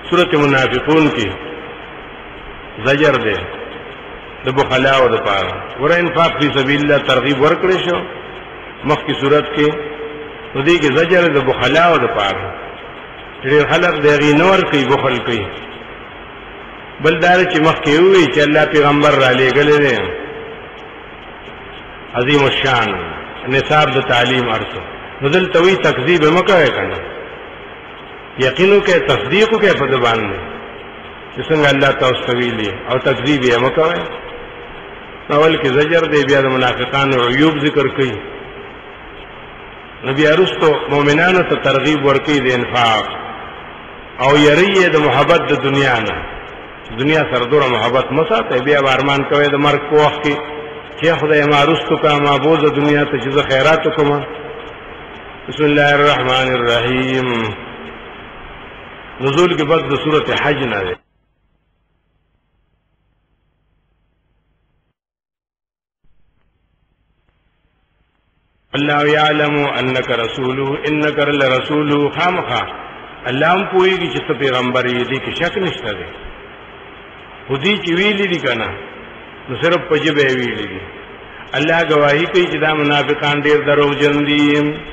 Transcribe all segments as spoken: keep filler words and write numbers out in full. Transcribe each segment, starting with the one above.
سورۃ منافقون کې زجر دی د بخلاو د پاره. ور انفاق فی سبیل الله ترغیب ورکړی شو مخکې صورت کې، نو دې کې زجر د بخلاو د پاره. ډېر خلک دغې نه ورکوي، بخل کوي. بل دا چې مخکې ووایي چې الله پیغمبر را لېږلی دی عظیم الشان نصاب د تعلیم ارسو، نو دلته وایي تکذیب یې مه کوئ که نه، یقین وکړئ، تصدیق وکړئ په ده باندې چې څنګه الله تاسو ته ویلي، او تکذیب یې مه کوئ. اول کې زجر دی، بیا د منافقانو عیوب ذکر کوي، نو بیا وروستو مؤمنانو ته ترغیب ورکوي د انفاق، او یری یې د محبت د دنیا نه. دنیا سره دوره محبت مه ساتئ، بیا به ارمان کوئ د مرګ په وخت کې چې خدای ما وروستو کا ما بوزه دنیا ته چې زه خیرات وکړم. بسم الله الرحمن الرحیم. نزول کې بس د سورۃ حج نه دی. الله یعلم انک رسوله انک لرسوله. خامخا الله هم پوهېږي چې ته پیغمبر یې، دې کې شک نشته دی. خو دې چې ویلي دي که نه نو صرف په ژبه یې ویلي دي. الله ګواهي کوي چې دا منافقان ډېر دروغجن دي.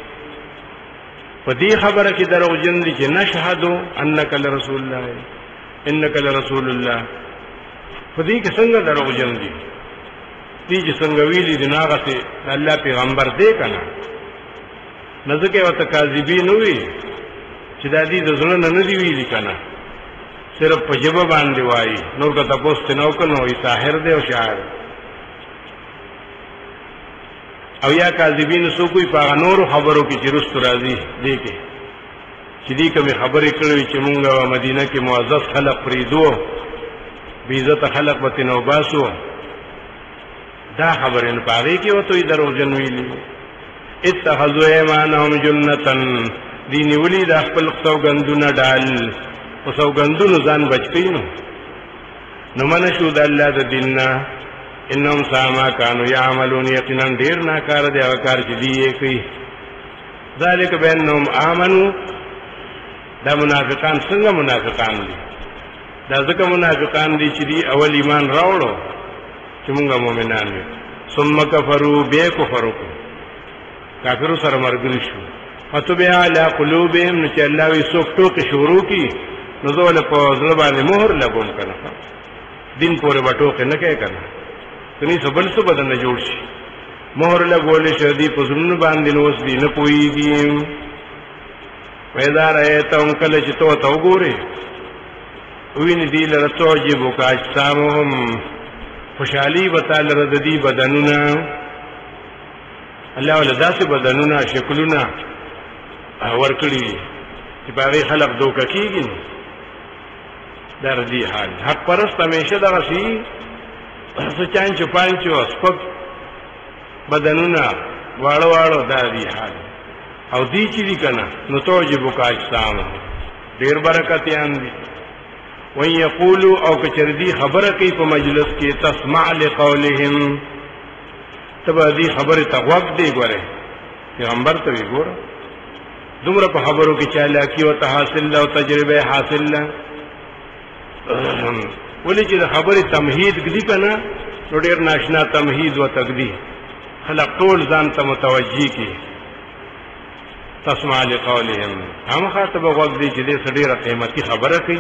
په دې خبره کې دروغجن دي چې نشهدو انک لرسول الله انک لرسول الله. په دې کې څنګه دروغجن دي؟ دې چې څنګه ویلي دي نو هغسې د الله پیغمبر دی که نه، نه ځکه یې ورته کاذبین ووي چې دا دې د زړه نه نه دي ویلي که نه، صرف په ژبه باندې وایي. نور که تپوس ترې نه وکړه نو وایي ساحر دی او شاعر. او یا کاذبین څوک وي په هغه نورو خبرو کې چې رستو راځي، دې کې چې دې کومې خبرې کړې وي چې مونږ مدینه کې معزز خلق پرېږدو، بې عزته خلق به ترې وباسو، دا خبرې نو په هغې کې ورته وایي دروغجن ویلي. اتخذوا ایمانهم جنتن، دې نیولي دا خپل سوګندونه ډال، په سوګندونو ځان بچ کوي. نو نو منع شو د الله د دین نه. انهم ساء ما كانوا يعملون، یقینا ډېر ناکاره دی هغه کار چې دوی یې کوي. ذلک بانهم آمنوا، دا منافقان څنګه منافقان دي؟ دا ځکه منافقان دي چې دوی اول ایمان راوړو چې مونږ مؤمنان یو، ثم کفروا، بیا کفر وکړو، کافرو سره ملګري شو. فطبع علی قلوبهم، نو چې الله وایي څوک ټوکې شروع کړي نو زه ولې په زړه باندې مهر لګوم که نه، دین پورې به ټوکې نه کوې که نه، کنی څه بل څه به درنه جوړ شي. مهر لګولی شو دي په زړونو باندې، نو اوس دي نه پوهېږي. وإذا رأیتهم، کله چې ته ورته وګورې ووینې دي لره تعجبک اجسامهم، خوشحالي به تا لره د دې بدنونه. الله وله داسې بدنونه شکلونه ورکړي دي چې په هغې خلق دوکه کېږي. نو دا د دې حال حق پرست همیشه دغسې وي، څه چانچو پانچو سپک بدنونه واړه واړه، دا د دې حال. او دې چې دي که نه نو تعجبک اجسامهم، ډېر برکتیان دي. وان یقولو، او که چېرې دې خبره کوي په مجلس کې، تسمع لقولهم، ته به دې خبرې ته غوږ دی. ګورې پیغمبر ته وي ګوره دومره په خبرو کې چالاکي ورته حاصل ده او تجربه حاصل ده. ولې چې د خبرې تمهید ږدي که نه نو ډېر ناشنا تمهید ورته ږدي، خلق ټول ځان ته متوجه کړي. تسمع لقولهم، خامخا ته به غوږ دی چې دې څه ډېره قیمتي خبره کوي.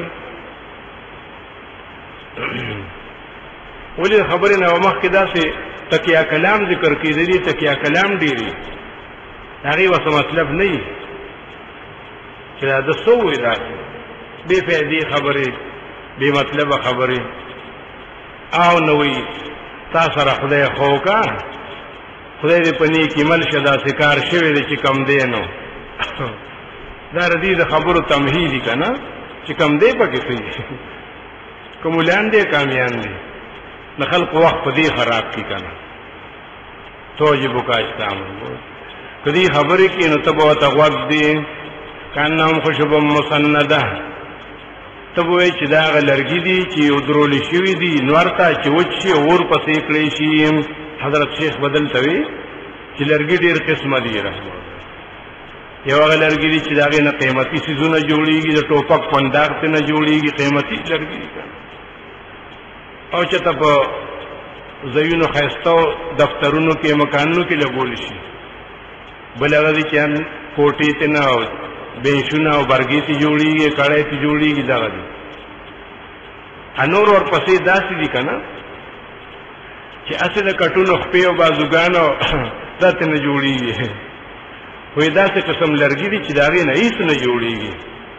ولې خبرې نه مخکې داسې تکیه کلام ذکر کوي، د دې تکیه کلام ډېري هغې ورته مطلب نه وي چې دا د څه ووایي، داسې بې فایدې خبرې، بې مطلبه خبرې. او نه وایي تا سره خدای خو کا، خدای دې په نیکي مل شه، داسې کار شوی دی چې کم دی. نو دا د دې د خبرو تمهیدي که نه چې کم دی پکې څه دي، که مولان دی کامیان دی، د خلقو وخت په دې خراب کړي که نه. تعجبک اجسامهم، که دې خبرې کړي نو ته به ورته غوږ دی. کانهم خشب مسنده، ته به وایې چې دا هغه لرګي دي چې ودرولې شوي دي نور ته، چې وچ شي اور پسې کړی شي. حضرت شیخ بدل ته وي چې لرګي ډېر قسمه دي رحمه الله، یو هغه لرګي دي چې د هغې نه قیمتي څیزونه جوړېږي د ټوپک پنداق ته نه جوړېږي قیمتي لرګي دي او چې ته په ځایونو ښایسته دفترونو کې مکانونو کې لګولی شي بل هغه دي چې کوټې ته نه او بینشونه او برګې ته جوړېږي کړی ته جوړېږي دغه دي نور ورپسې داسې دي که نه چې هسې د کټونو خپې او بازوګانو دا ته نه جوړېږي وایي داسې قسم لرګي دي چې د هغې نه هېڅ نه جوړېږي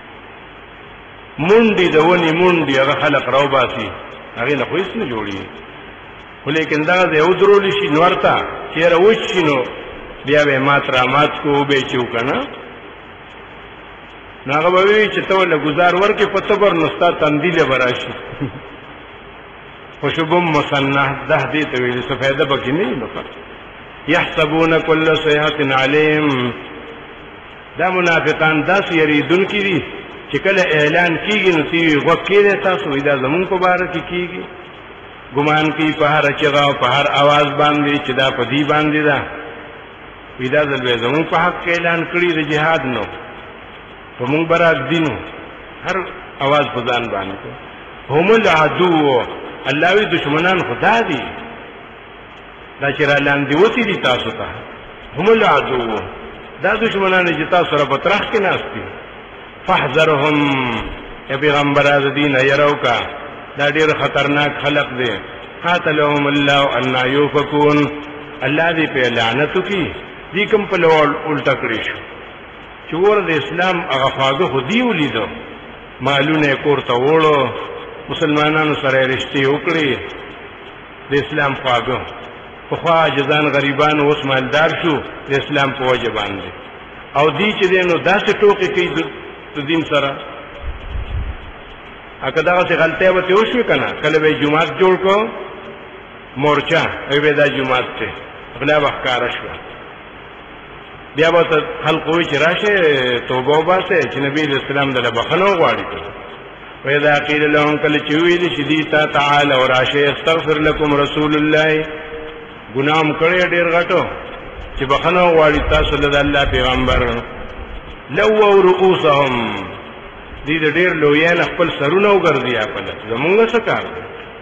منډې د ونې منډې هغه خلق راوباسي هغې نه خو هېڅ نه جوړېږي خو لیکن دغه ځای ودرولی شي نور ته چېره وچ شي نو بیا به یې مات را مات کو وبېچو که نه نو هغه به وایي چې ته ورله ګزار ورکړې په تبر نو ستا تندیله به راشي خشبم مصنع ده دې ته ویلي څه فایده پکې نه وي نو یحسبون کل صیحة علیهم دا منافقان داسې یریدونکي دي چې کله اعلان کېږي نو تی وي غوږ کېدی تاسو وایي دا زمونږ په باره کې کېږي ګمان کوي په هره چغه او په هر اواز باندې چې دا په دې باندې ده وایي دا ځل به زمونږ په حق کې اعلان کړي د جهاد نو په مونږ به راږدي نو هر اواز په ځان باندې هم العدو الله وی دشمنان خدا دي دا چې را لاندې وتی دي تاسو ته هم العدو دا دشمنان چې تاسو سره په ترخ کې ناست دي فاحذرهم یا پیغمبره د دین یرو کا دا ډېر خطرناک خلق دی قاتلهم الله انا یوفکون الله دې په لعنت وکړي دې کوم په لور الټه کړی شو چې ور د اسلام هغه خواږه خو دې ولیدو مالونه کور ته وړو مسلمانانو سره رشتې وکړي د اسلام خواږه پخوا عاجزان غریبان اوس مالدار شو د اسلام په وجه باندې او دې چې دی نو داسې ټوکې کوي د دین سره اکه دغسې غلطۍ به ترې وشوې که نه کله به یې جومات جوړ کړو مورچه وی به دا جومات دی غلا به ښکاره شوه بیا به ورته خلق وایي چې راشئ توبه وباسئ چې نبي علیه السلام دله بخښنه وغواړي وإذا قيل لهم کله چې ویلې شي دې ته تعالوا راشئ استغفر لكم رسول الله ګناه م کړی ډېر غټو چې بخښنه وغواړي تاسو له د الله پیغمبر لووا رؤوسهم دې د ډېر لویان خپل سرونه وګرځي خپله زمونږ څه کار دی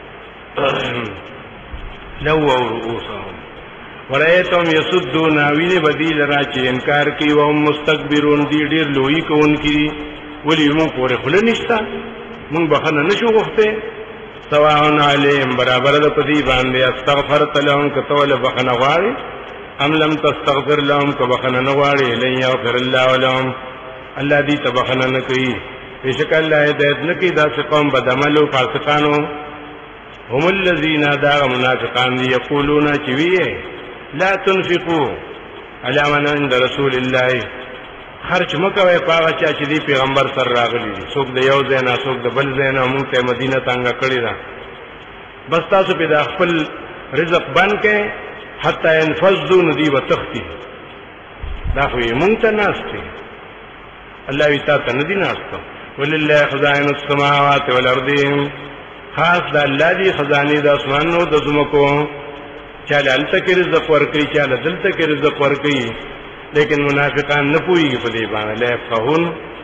لووا رؤوسهم ورأیتهم یصدون وینې به دې لره چې انکار کوي وهم مستکبرون دې ډېر لویي کوونکي دي ولې مونږ پورې خوله نشته مونږ بخښنه نشو غوښتی سواء علیهم برابر ده په دې باندې استغفرت لهم که ته ولې بخښنه غواړې ام لم تستغفر لهم که بخښنه نه غواړې لن یغفر الله لهم الله دې ته بخښنه نه کوي بېشکه الله هدایت نه کوي داسې قوم بدعملو فاسقانو هم الذین دا منافقان دي یقولون چې ویې لا تنفقوا علی من عند رسول الله خرچ مکوئ په هغه چا چې دی پیغمبر سره راغلی دي څوک د یو ځای نه څوک د بل ځای نه مونږ ته مدینه تانګه کړې ده بس تاسو پې د خپل رزق بند کړئ حتی انفضو نو دوی به تښتي دا خو یې مونږ ته ناست دی الله وي تا ته نه دي ناسته ولله خزائن السماوات والارض خاص د الله دي خزانې د اسمانونو د ځمکو چاله هلته کې رزق ورکوي چاله دلته کې رزق ورکوي لیکن منافقان نه پوهېږي په دې باندې لا یفقهون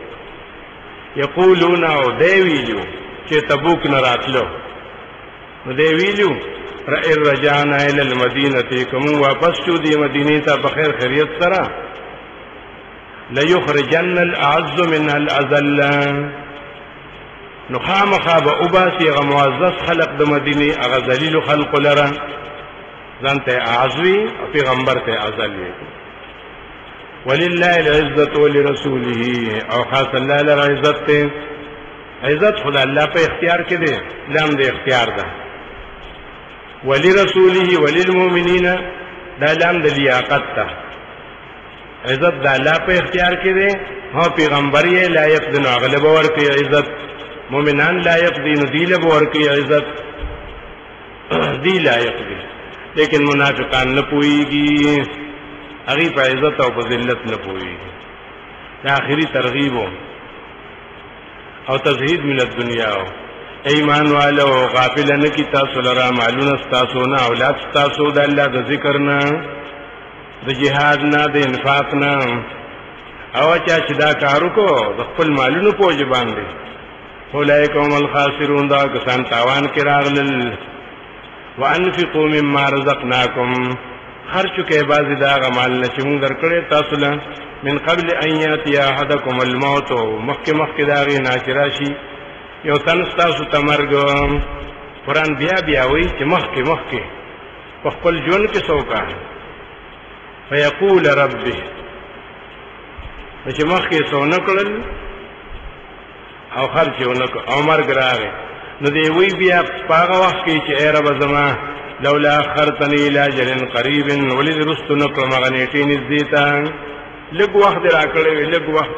یقولون او دی ویلو چې تبوک نه راتلو نو دی ویلو رئ رجعنا الی المدینه که مونږ واپس شو دې مدینې ته په خیر خیریت سره لیخرجن الاعز من الاذل نو خامخا به وباسي هغه معزز خلق د مدینې هغه ذلیلو خلقو لره ځان ته اعز وي او پیغمبر ته اذل وي ولله العزت ولرسوله او خاص الله لره عزت ته عزت خدا الله په اختیار کې دی لام د اختیار ده ولرسوله وللمؤمنین دا لام د لیاقت ده عزت د الله په اختیار کې دی هو پیغمبر یې لایق دی نو غلبه ورکړي عزت مؤمنان لایق دي نو دی له ورکړي عزت دی لایق دي لیکن منافقان نه پوهیږي هغه په عزت او په ذلت نه پوهیږي دا آخري ترغیب او تزهید من الدنیا ایمان والو غافل نه کی تاسو لرا مالونه تاسو نه اولاد تاسو د الله د ذکر نه د جهاد نه د انفاق نه او چا چې دا کارو کو د خپل مالونو پوج باندې اولئک هم الخاسرون دا کسان تاوان کې راغلل وانفقوا مما رزقناکم خرچ کې بعضی دا غمال نه چې موږ درکړې تاسو له من قبل ان یاتی احدکم الموت مخک مخک داغي ناشراشی یو تن تاسو تمرګ قرآن بیا بیا وی چې مخک مخک په خپل ژوند کې څوکا فیقول ربی چې مخکې څونه کړل او خرچونه او مرګ راغی نو دی وی بیا په وخت کې چې ای رب زما لولا اخرتنی الى اجل قریب ولید رستو نکړه مغه نیټې نږدې ته لږ وخت راکړې لږ وخت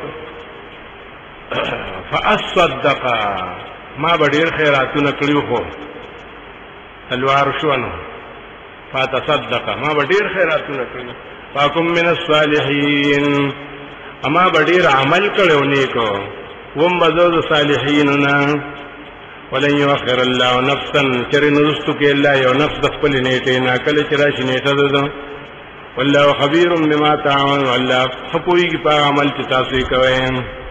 فاصدق ما به ډېر خیراتونه کړیو خو تلوار شو نو فاتصدق ما به ډېر خیراتونه کړیو فاکم من الصالحین اما به ډېر عمل کړو نیکو وم بزو صالحین نه ولن يؤخر الله نفسا چر نرستو کې الله یو نفس د خپل نیټه نه کله چې راشي نیټه ده والله خبير بما تعملون الله خپوي په عمل چې تاسو کوئ